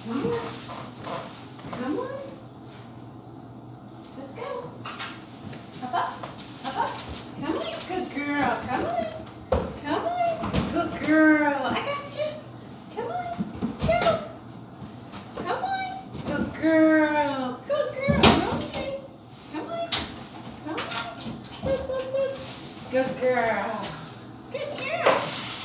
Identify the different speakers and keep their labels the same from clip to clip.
Speaker 1: Come on. Come on. Let's go. Up, up. Up, up. Come on. Good girl. Come on. Come on. Good girl. I got you. Come on. Let's go. Come on. Good girl. Good girl. Okay. Come on. Come on. Look, look, look. Good girl. Good girl.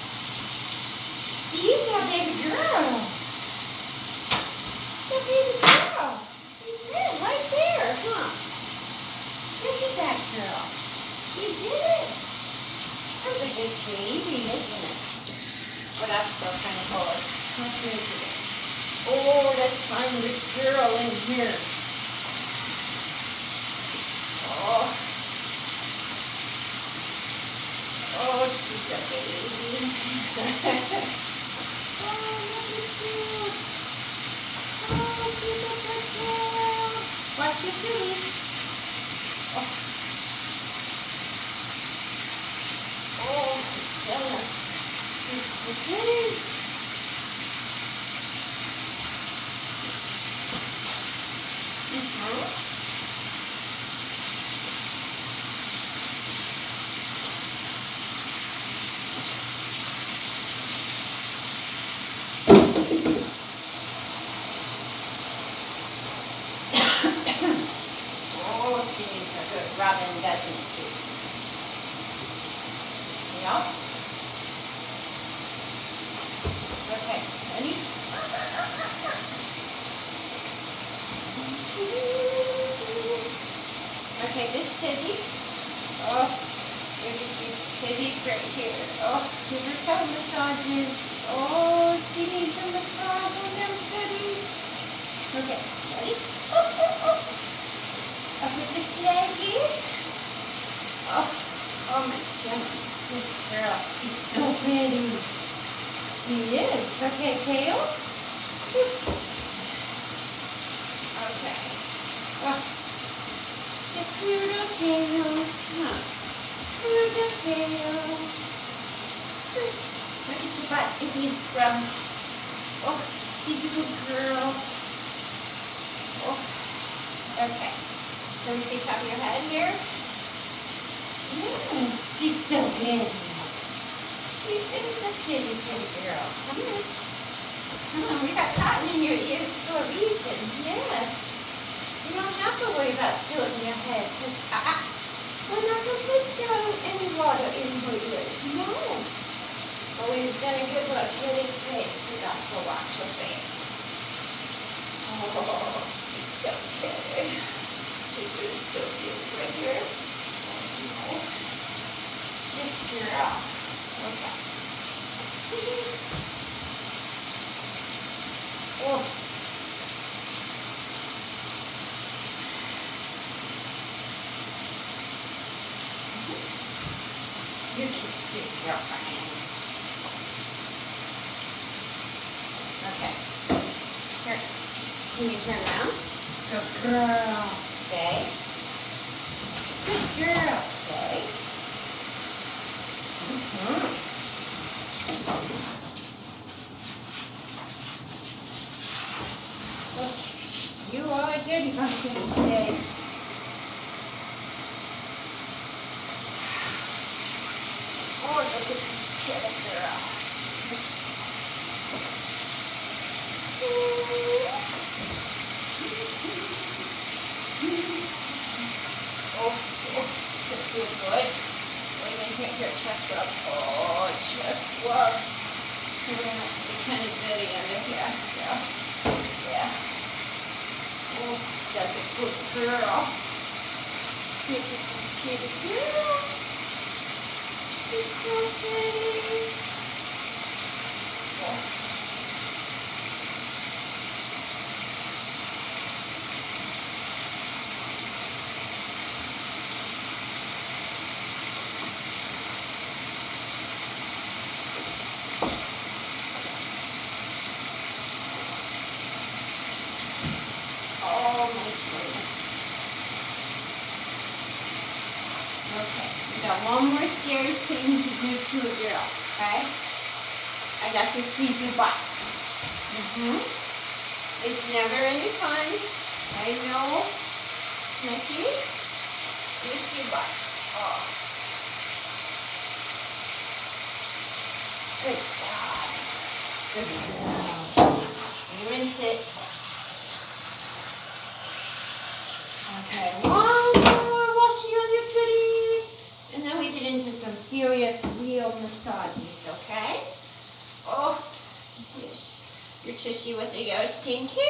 Speaker 1: She's a baby girl. She's a baby girl. She's there, right there, huh? Look at that girl. She did it. That's a good baby, isn't it? Well, that's still kind of hard. Let's move it. Oh, let's find this girl in here. Oh. Oh, she's a baby. Oh, look at you. Oh, she's a good girl. Watch your titties. Oh. Oh, my goodness. She's so pretty. Oh, she needs a good rubbing, doesn't she? Yep. Okay, ready? Okay, this titty. Oh, look at these titties right here. Oh, give her toe massages. Oh, she needs a massage on them titties. Okay, ready? Oh, oh, oh. Up with this leggy. Oh my goodness. This girl, she's so pretty. She is. Okay, tail. Okay. Oh. The poodle tails. Huh. Poodle tails. Look at your butt. It needs scrub. Oh, she's a good girl. Oh. Okay. Let me see top of your head here. Yes, she's so pretty. She is a pretty, pretty girl. Come on. Come on, we got cotton in your ears for a reason. Yes. You don't have to worry about tilting your head because we're not going to put any water in her ears. No. But we're going to give her a pretty face. We also wash her face. Oh, she's so pretty. She is so beautiful right here. Oh, this girl. Okay. Oh. You're cute girlfriend. Okay. Here. Can you turn around? Good girl. Stay. Good girl. Stay. You are a dirty pumpkin today. Oh, look at this kitty girl. Oh, so feel good. We're going to get your chest rub. Oh, chest rubs. We're going to have to be kind of dirty under here, so, yeah. Oh, that's a good girl. Look at this kitty girl. She's so pretty. Oh. Oh my goodness. Okay, we got one more scary thing to do to a girl, okay? I got to squeeze your butt. It's never any fun. I know. Can I see? Here's your butt. Oh. Good job. Good girl. Rinse it. Okay, one more washing on your titty. And then we get into some serious real massages, okay? Oh, yes. Your tushy was a yo stinky.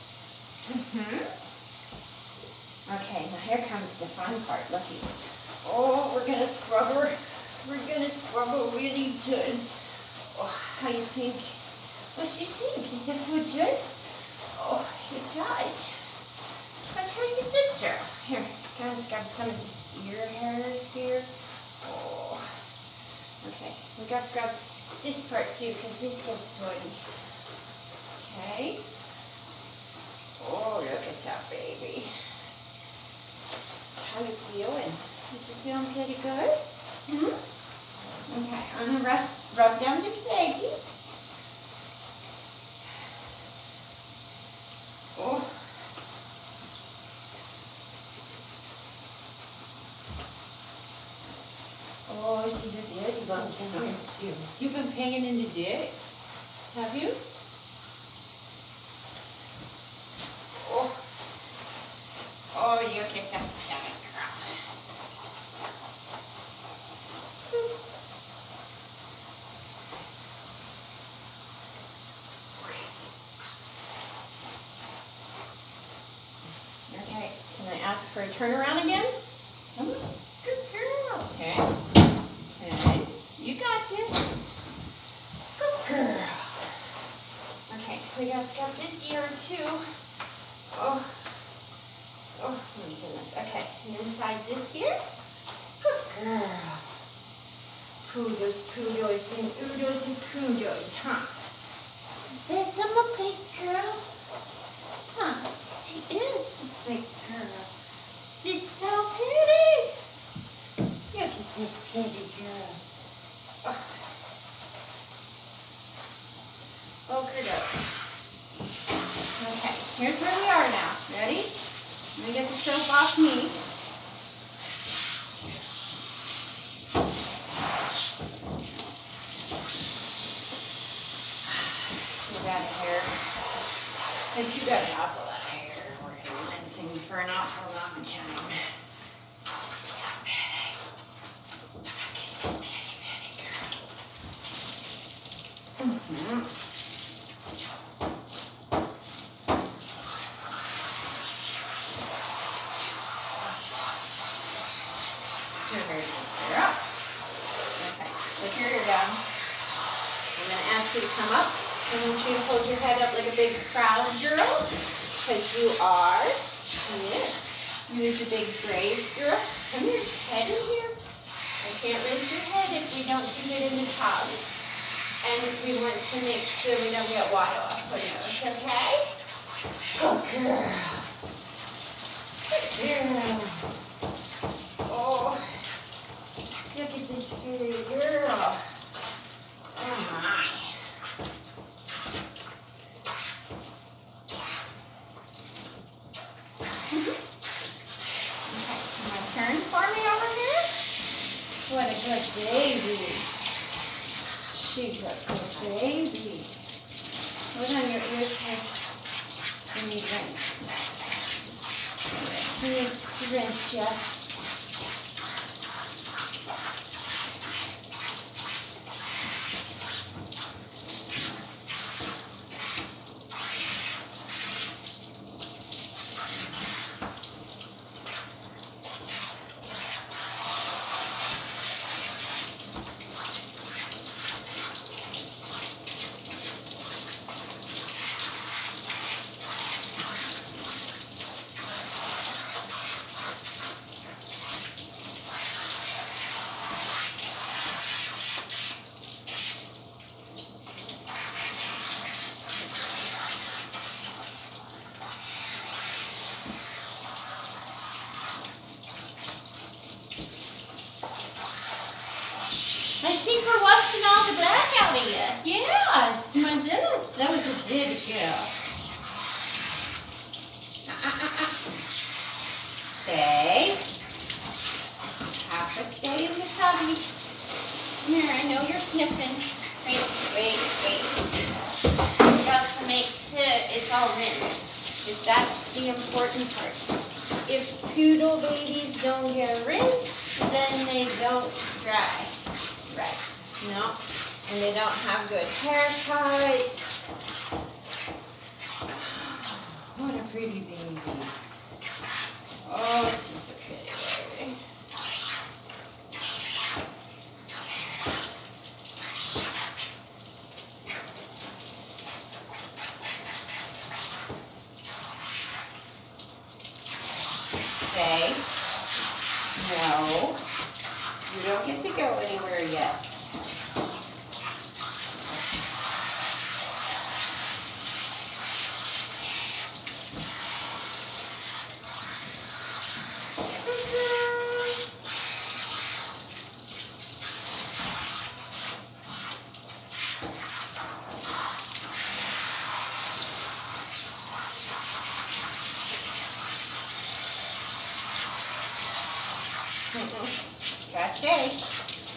Speaker 1: Okay, now here comes the fun part. Looky. Oh, we're gonna scrub her. We're gonna scrub her really good. Oh, how you think? What do you think? Is it good? Oh, it does. Because here's a good girl. Here, gonna scrub some of this ear hairs here. Oh, okay. We gotta scrub this part too, because this gets dirty. Okay. Oh, look at that baby. How you feeling? Is it feeling pretty good? Okay, I'm gonna rub down this leggy. Oh. Oh, she's a dirty one. You've been hanging in the dirt, have you? Oh. Oh, you kicked us down, girl. Okay, can I ask for a turnaround again? Good girl. Okay. Okay. You got this. Good girl. Okay, we gotta scrub this ear too. Oh. Oh, let me do this. Okay, and inside this ear. Good girl. Poodles, poodles, and oodles and poodles, huh? Is I'm a big girl? Huh? She is a big girl. She's so pretty. Look at this pretty girl. Oh. Okay, okay, here's where we are now. Ready? Let me get the soap off me. Get out of here. Because you got an awful lot of hair. We're going to be rinsing you for an awful long time. So pretty. Look at this pretty, pretty girl. You're up. Okay, put your ear down. I'm going to ask you to come up. I want you to hold your head up like a big proud girl, because you are. Yeah. You're the big brave girl. Come here, head in here. I can't rinse your head if we don't do it in the tub. And we want to make sure we don't get water off our nose, okay? Good girl. Good girl. Oh. Look at this pretty girl. Oh my. Okay, can I turn for me over here? What a good baby. She's a good baby. Hold on your ears here. You need rinsed. Rinse ya. I think we're washing all the black out of you. Yes, my goodness, that was a good girl. Stay. Have to stay in the tubby. Come here, I know you're sniffing. Wait. Just to make sure it's all rinsed. That's the important part. If poodle babies don't get rinsed, then they don't dry. Right. No. And they don't have good haircuts. What a pretty baby. Oh, she's a pretty baby. Okay. No. You don't get to go anywhere yet. That's it.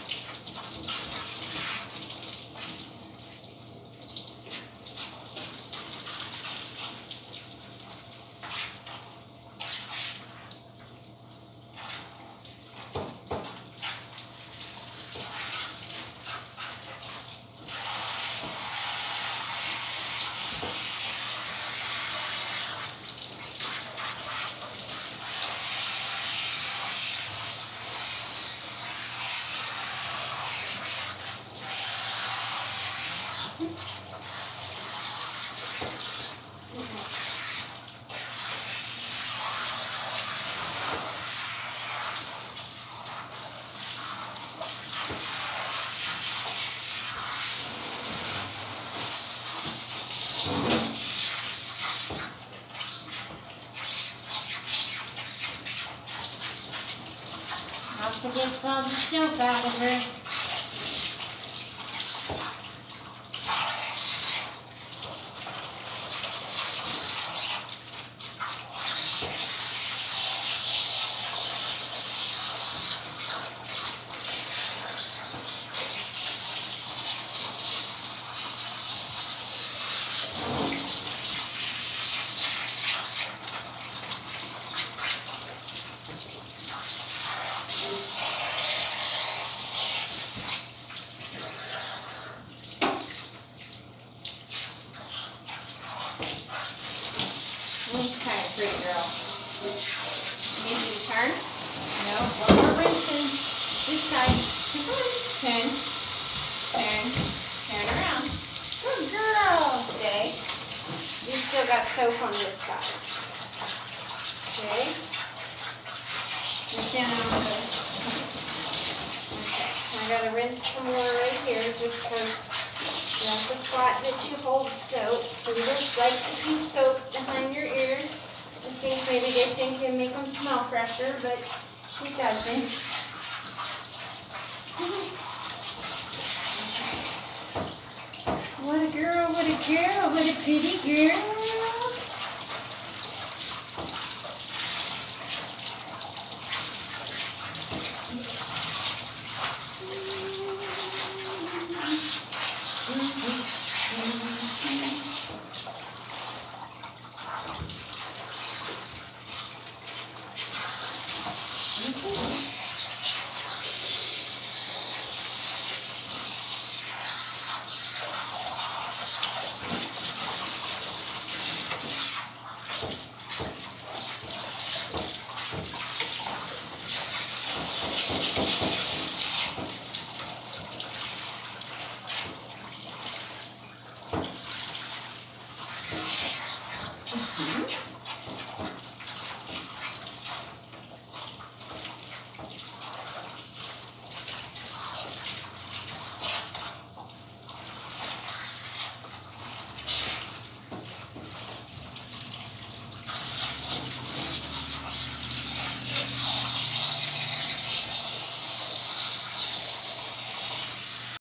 Speaker 1: Have to get all the soap out of her. That's kind of pretty, girl. Need you to turn? No, one more rinsing. This side. Come on. Turn around. Good girl. Stay. You still got soap on this side. Okay. Get down on the... Okay. I gotta rinse some more right here just because that's the spot that you hold soap. So you just like to keep soap behind your ears. I think maybe they think you make them smell fresher, but it doesn't. What a girl, what a girl, what a pretty girl.